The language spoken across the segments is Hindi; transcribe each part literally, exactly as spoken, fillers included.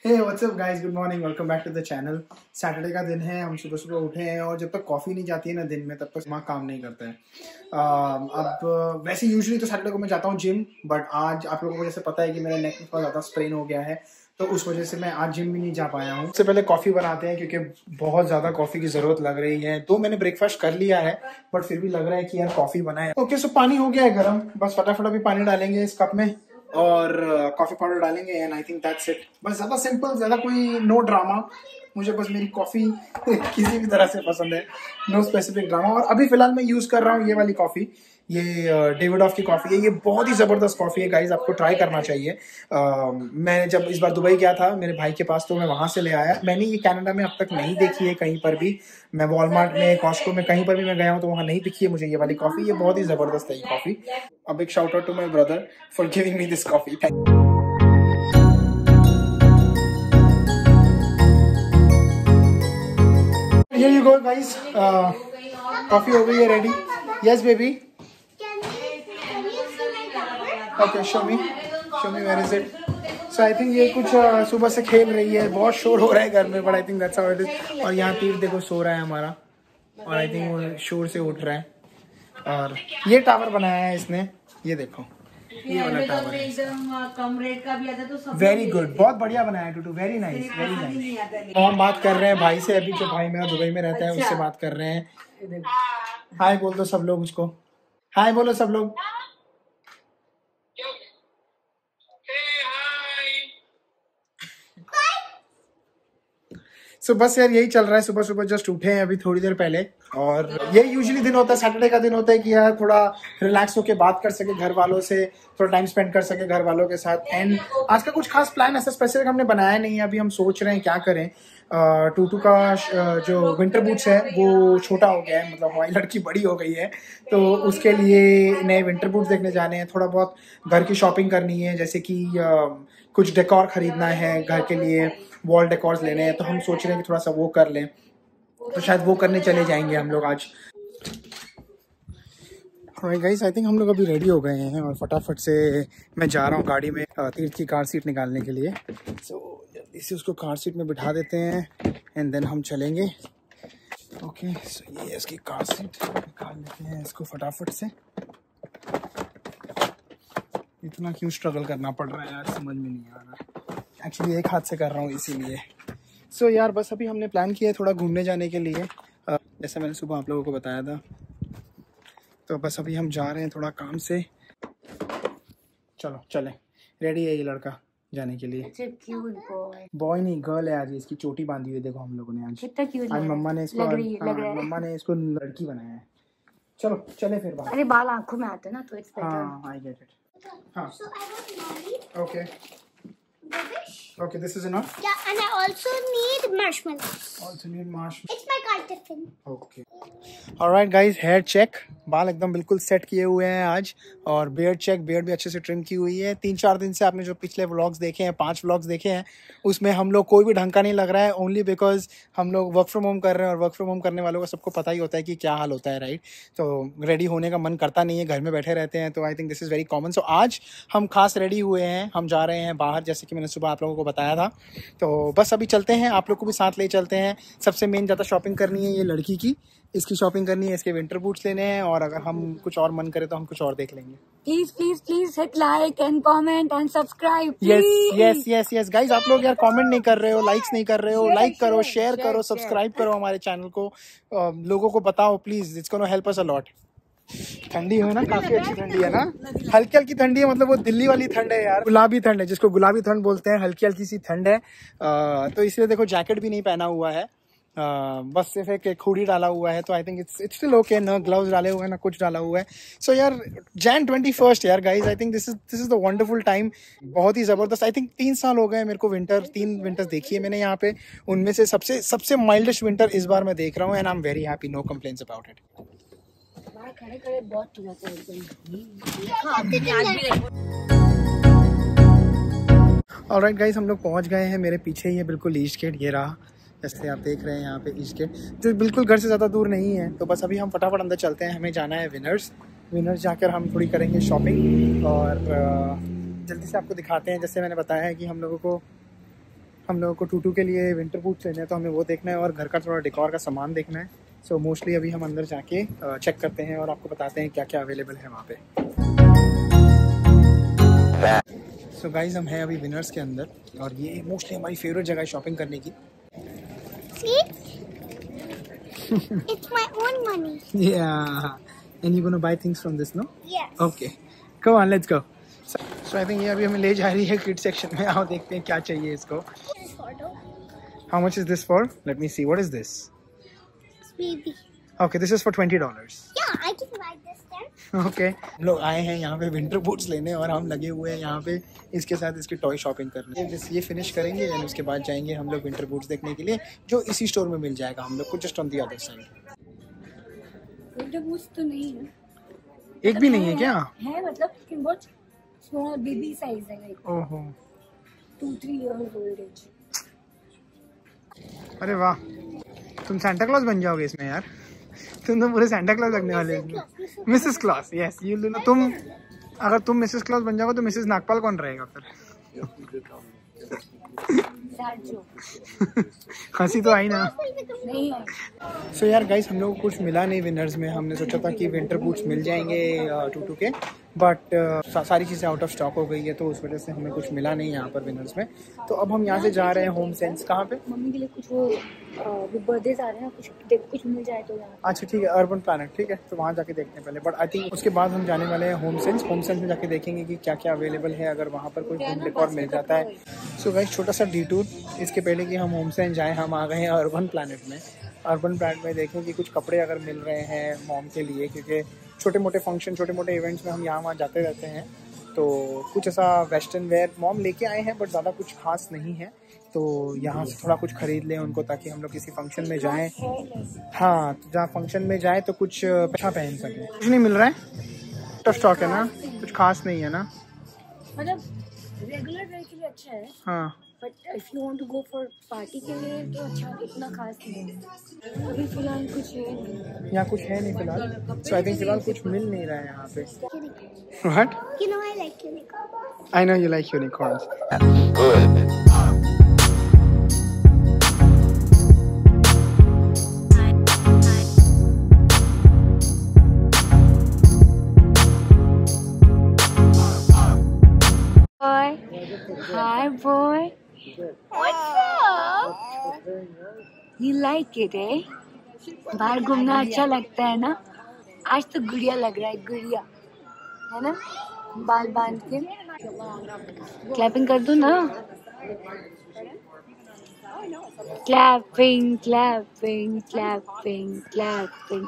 Hey, what's up guys? Good morning. Welcome back to the channel. Saturday का दिन है, हम सुबह सुबह उठे हैं और जब तक कॉफ़ी नहीं जाती है ना दिन में तब तक दिमाग काम नहीं करता है। uh, अब वैसे यूजुअली तो सैटरडे को मैं जाता हूँ जिम, बट आज आप लोगों को जैसे पता है कि मेरा नेक में थोड़ा ज़्यादा स्ट्रेन हो गया है, तो उस वजह से मैं आज जिम भी नहीं जा पाया हूँ। सबसे पहले कॉफ़ी बनाते हैं क्योंकि बहुत ज़्यादा कॉफ़ी की ज़रूरत लग रही है। तो मैंने ब्रेकफास्ट कर लिया है बट फिर भी लग रहा है कि यार कॉफ़ी बनाए। ओके, सो पानी हो गया है गर्म, बस फटाफट अभी पानी डालेंगे इस कप में और कॉफी पाउडर डालेंगे and I think that's it. बस ज़्यादा सिंपल, ज़्यादा कोई नो ड्रामा। मुझे बस मेरी कॉफ़ी किसी भी तरह से पसंद है, नो स्पेसिफिक ड्रामा। और अभी फिलहाल मैं यूज़ कर रहा हूँ ये वाली कॉफ़ी, ये डेविडॉफ की कॉफ़ी है। ये बहुत ही ज़बरदस्त कॉफ़ी है गाइज, आपको ट्राई करना चाहिए। uh, मैं जब इस बार दुबई गया था मेरे भाई के पास, तो मैं वहाँ से ले आया। मैंने ये कनाडा में अब तक नहीं देखी है कहीं पर भी। मैं वॉलमार्ट में, कॉस्को में, कहीं पर भी मैं गया हूँ तो वहाँ नहीं दिखी है मुझे ये वाली कॉफ़ी। ये बहुत ही ज़बरदस्त है ये coffee. A big shout out to my brother for giving me this coffee. Thank you. Here you go guys. Uh, coffee over here ready. Yes baby. Can you, can you see my cover? Okay, show me. Show me where is it. So I think ये कुछ uh, सुबह से खेल रही है, बहुत शोर हो रहा है घर में, but I think that's how it is. और यहाँ तीर देखो सो रहा है हमारा, और I think वो शोर से उठ रहा है। और ये टावर बनाया है इसने, ये देखो ये वाला टावर है, कम रेट का भी आता तो सब वेरी गुड, बहुत बढ़िया बनाया है टूटू, वेरी नाइस वेरी नाइस। तो हम बात कर रहे हैं भाई से अभी, जो भाई मेरा दुबई में रहता है उससे बात कर रहे हैं। हाय बोल दो सब लोग उसको, हाय बोलो सब लोग। सो so, बस यार यही चल रहा है। सुबह सुबह जस्ट उठे हैं अभी थोड़ी देर पहले, और यही यूजुअली दिन होता है, सैटरडे का दिन होता है कि यार थोड़ा रिलैक्स होके बात कर सके घर वालों से, थोड़ा टाइम स्पेंड कर सके घर वालों के साथ। एंड आज का कुछ खास प्लान ऐसा स्पेसिफिक हमने बनाया नहीं है। अभी हम सोच रहे हैं क्या करें। टूटू का जो विंटर बूट्स है वो छोटा हो गया है, मतलब हमारी लड़की बड़ी हो गई है, तो उसके लिए नए विंटर बूट्स देखने जाने हैं। थोड़ा बहुत घर की शॉपिंग करनी है, जैसे कि कुछ डेकोर खरीदना है घर के लिए, वॉल डेकोर्स लेने हैं, तो हम सोच रहे हैं कि थोड़ा सा वो कर लें, तो शायद वो करने चले जाएंगे हम लोग आज। ऑलराइट गाइस, आई थिंक हम लोग अभी रेडी हो गए हैं और फटाफट से मैं जा रहा हूँ गाड़ी में तीर्थ की कार सीट निकालने के लिए। सो so, जल्दी से उसको कार सीट में बिठा देते हैं एंड देन हम चलेंगे। ओके, सो ये इसकी कार सीट निकाल लेते हैं इसको फटाफट से। इतना क्यों स्ट्रगल करना पड़ रहा है यार, समझ में नहीं आ रहा। एक्चुअली एक हाथ से कर रहा हूँ इसीलिए। सो so, यार बस अभी हमने प्लान किया है थोड़ा घूमने जाने के लिए, जैसे मैंने सुबह आप लोगों को बताया था। तो बस अभी हम जा रहे हैं थोड़ा काम से। चलो चले, रेडी है ये लड़का जाने के लिए। बॉय नहीं गर्ल है आज, इसकी चोटी बांधी हुई देखो हम लोगों ने आज। कितना क्यूट आज मम्मा ने इसको, मम्मा ने इसको लड़की बनाया है। चलो चले फिर बाहर। अरे बाल आंखों में आते ना तो इट्स बेटर। हाँ, आई गेट इट। हाँ, okay okay, this is enough. Yeah, and I also need marshmallows. Also need marshmallows. It's my car tiffin. Okay. Alright guys, hair check. बाल एकदम बिल्कुल सेट किए हुए हैं आज, और बियर्ड चेक, बियर्ड भी अच्छे से ट्रिम की हुई है। तीन चार दिन से आपने जो पिछले व्लॉग्स देखे हैं, पांच व्लॉग्स देखे हैं, उसमें हम लोग कोई भी ढंग का नहीं लग रहा है, ओनली बिकॉज हम लोग वर्क फ्रॉम होम कर रहे हैं, और वर्क फ्रॉम होम करने वालों का सबको पता ही होता है कि क्या हाल होता है, राइट। तो रेडी होने का मन करता नहीं है, घर में बैठे रहते हैं, तो I think this is very common. So आज हम खास रेडी हुए हैं, हम जा रहे हैं बाहर, जैसे कि मैंने सुबह आप लोगों को बताया था। तो बस अभी चलते हैं, आप लोग को भी साथ ले चलते हैं। सबसे मेन ज़्यादा शॉपिंग करनी है ये लड़की की, इसकी शॉपिंग करनी है, इसके विंटर बूट्स लेने हैं, और अगर हम कुछ और मन करे तो हम कुछ और देख लेंगे। Please please please hit like and comment and subscribe. Yes yes yes yes guys, आप लोग यार कमेंट नहीं कर रहे हो, लाइक्स नहीं कर रहे हो, लाइक करो, शेयर करो, सब्सक्राइब करो हमारे चैनल को, लोगों को बताओ please, it's gonna help us a lot. ठंडी है ना, काफी अच्छी ठंडी है ना, हल्की हल्की ठंडी है, मतलब वो दिल्ली वाली ठंड है यार, गुलाबी ठंड है, जिसको गुलाबी ठंड बोलते हैं, हल्की हल्की सी ठंड है। आ, तो इसलिए देखो जैकेट भी नहीं पहना हुआ है, आ, बस सिर्फ एक हुडी डाला हुआ है, तो I think it's it's still okay. ना ग्लव्स डाले हुए हैं ना कुछ डाला हुआ है। सो so, यार जैन ट्वेंटी फर्स्ट यार guys, I think this is this is the wonderful time, बहुत ही जबरदस्त। आई थिंक तीन साल हो गए मेरे को विंटर, तीन विंटर्स देखी है मैंने यहाँ पे, उनमें से सबसे सबसे माइल्डेस्ट विंटर इस बार मैं देख रहा हूँ, and I am very happy, no complaints about it. खड़े खड़े बहुत जाते हैं। ऑलराइट गाइस, हम लोग पहुंच गए हैं, मेरे पीछे ही है बिल्कुल ईस्ट गेट, ये रहा, जैसे आप देख रहे हैं यहाँ पे ईस्ट गेट, जो बिल्कुल घर से ज़्यादा दूर नहीं है। तो बस अभी हम फटाफट अंदर चलते हैं, हमें जाना है विनर्स। विनर्स जाकर हम थोड़ी करेंगे शॉपिंग, और जल्दी से आपको दिखाते हैं। जैसे मैंने बताया है कि हम लोगों को हम लोगों को टूटू के लिए विंटर बूट्स लेने हैं, तो हमें वो देखना है और घर का थोड़ा डेकोर का सामान देखना है। सो so, मोस्टली अभी हम अंदर जाके चेक करते हैं और आपको बताते हैं क्या क्या अवेलेबल है वहाँ पे। सो so, गाइज हम हैं अभी विनर्स के अंदर और ये मोस्टली हमारी फेवरेट जगह है शॉपिंग करने की। It's my own money. Yeah, and you gonna buy things from this, no? Yes. Okay, come on, let's go. So, so I think ये अभी हमें ले जा रही है किड सेक्शन में। आओ देखते हैं क्या चाहिए इसको। This photo. How much is this for? Let me see. What is this? Baby. Okay, this is for twenty dollars. Yeah, I can buy this then. Okay. हम लोग आए हैं यहाँ पे विंटर बूट्स लेने और हम लगे हुए हैं यहाँ पे इसके साथ इसकी टॉय शॉपिंग करने। बस ये फिनिश करेंगे और उसके बाद जाएंगे हम लोग विंटर बूट्स देखने के लिए, जो इसी स्टोर में मिल जाएगा हम लोग को, just on the other side. Winter boots तो नहीं है, एक भी नहीं है क्या? है मतलब लेकिन बहुत स्मॉल बेबी साइज है, लाइक ओहो, two three years old age. अरे वाह, तुम सांता क्लॉज बन जाओगे इसमें यार। तुम तो पूरे सांता क्लॉज लगने वाले हैं। Mrs Claus, yes you know. तुम अगर तुम मिसेस क्लॉज बन जाओगे तो मिसेस नागपाल कौन रहेगा फिर? हंसी तो आई ना। नहीं है। सो so यार गाइस, हम लोग को कुछ मिला नहीं विनर्स में। हमने सोचा था कि विंटर बूट्स मिल जाएंगे टूटू के, बट uh, सारी चीज़ें आउट ऑफ स्टॉक हो गई है, तो उस वजह से हमें कुछ मिला नहीं यहाँ पर विनर्स में। तो अब हम यहाँ से जा रहे हैं होम सेंस। कहाँ पे? मम्मी के लिए कुछ वो बर्थडेज आ रहे हैं, कुछ देख कुछ मिल जाए तो यहाँ। अच्छा ठीक है, अर्बन प्लैनेट, ठीक है, तो वहाँ जाके देखते हैं पहले। बट आई थिंक उसके बाद हम जाने वाले हैं होम सेंस। होम सेंस में जाके देखेंगे कि क्या क्या अवेलेबल है, अगर वहाँ पर कोई होम डेकोर मिल जाता है। सो गाइस, छोटा सा डिटूर, इसके पहले कि हम होम सेंस जाएँ, हम आ गए हैं अर्बन प्लैनेट में। अर्बन प्लैनेट में देखें कि कुछ कपड़े अगर मिल रहे हैं मॉम के लिए, क्योंकि छोटे मोटे फंक्शन, छोटे मोटे इवेंट्स में हम यहाँ वहाँ जाते रहते हैं, तो कुछ ऐसा वेस्टर्न वेयर मॉम लेके आए हैं, बट ज़्यादा कुछ खास नहीं है, तो यहाँ से थोड़ा कुछ खरीद लें उनको, ताकि हम लोग किसी फंक्शन में जाएं। हाँ, तो जहाँ फंक्शन में जाएं तो कुछ अच्छा पहन सकें। कुछ नहीं मिल रहा है, टफ स्टॉक है ना, कुछ खास नहीं है ना, मतलब रेगुलर वेयर के लिए अच्छा है, हाँ, but if you want to go for party के लिए तो अच्छा इतना खास नहीं है। अभी फिलहाल कुछ है नहीं, यहाँ कुछ है नहीं फिलहाल। सो आई थिंक फिलहाल कुछ मिल नहीं रहा है यहाँ पे। Unicorn. What? You know I like unicorn. I know you like unicorns. boy. Hi boy. What's up? You like it, eh? बाहर घूमना अच्छा लगता है ना? आज तो गुड़िया लग रहा है, गुड़िया है ना, बाल बांध के। क्लैपिंग कर दूं ना? Clapping clapping clapping clapping.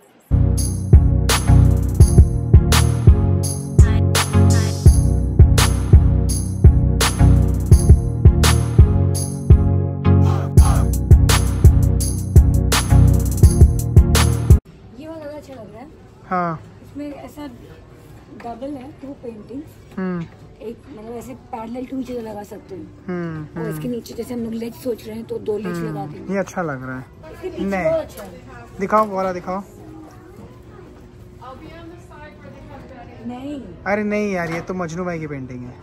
हाँ, इसमें ऐसा डबल है, टू पेंटिंग, हम्म एक मतलब ऐसे पैरेलल टू चीजें लगा सकते हैं। हम्म और इसके नीचे जैसे हम लोग लेज सोच रहे हैं तो दो लेज लगा हम्म, के। ये अच्छा लग रहा है। इसके पीछे नहीं। बहुत अच्छा है। दिखाओ वाला, दिखाओ। नहीं अरे नहीं यार, ये तो मजनू भाई की पेंटिंग है।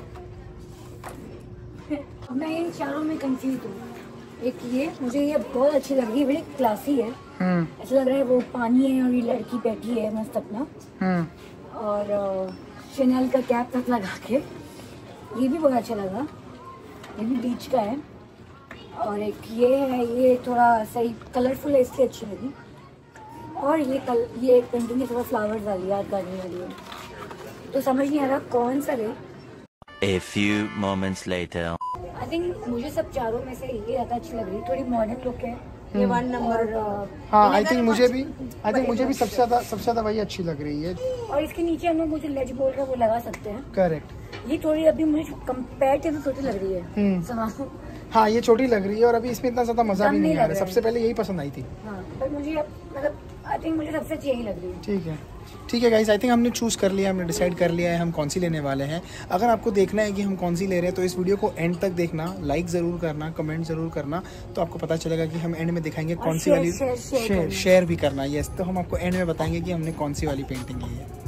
मैं इन चारों में कंफ्यूज हूँ। एक ये मुझे ये बहुत अच्छी लग रही है, बड़ी क्लासी है, हम्म ऐसा लग रहा है वो पानी है और ये लड़की बैठी है मस्त अपना, हम्म और शैनल का कैप तक लगा के, ये भी बहुत अच्छा लगा। ये भी बीच का है। और एक ये है, ये थोड़ा सही कलरफुल है, इसलिए अच्छी लगी। और ये कल ये एक पेंटिंग है थोड़ा फ्लावर्स वाली, याद करने वाली है, तो समझ नहीं आ रहा कौन सा है। A few moments later. I think मुझे सब चारों में से ये ज़्यादा अच्छी लग रही है, थोड़ी मॉडर्न लुक है। ये वन नंबर। हाँ, आई थिंक मुझे भी आई थिंक मुझे भी सबसे ज्यादा सबसे ज्यादा वही अच्छी लग रही है। और इसके नीचे हम लोग मुझे लेज बोल रहे वो लगा सकते हैं। करेक्ट। ये थोड़ी अभी मुझे कंपेयर तो छोटी लग रही है। हम्म। सामान। हाँ, ये छोटी लग रही है और अभी इसमें इतना ज्यादा मजा कम भी नहीं नहीं आ लग रहा है। रहा है। सबसे पहले यही पसंद आई थी। हाँ, पर मुझे मतलब आई थिंक मुझे सबसे अच्छी यही लग रही है। ठीक है ठीक है गाइस, आई थिंक हमने चूज़ कर लिया, हमने डिसाइड कर लिया है हम कौन सी लेने वाले हैं। अगर आपको देखना है कि हम कौन सी ले रहे हैं तो इस वीडियो को एंड तक देखना, लाइक ज़रूर करना, कमेंट ज़रूर करना, तो आपको पता चलेगा कि हम एंड में दिखाएंगे कौन सी share, वाली। share, share शेयर करना। शेयर भी करना, यस, तो हम आपको एंड में बताएंगे कि हमने कौन सी वाली पेंटिंग ली है।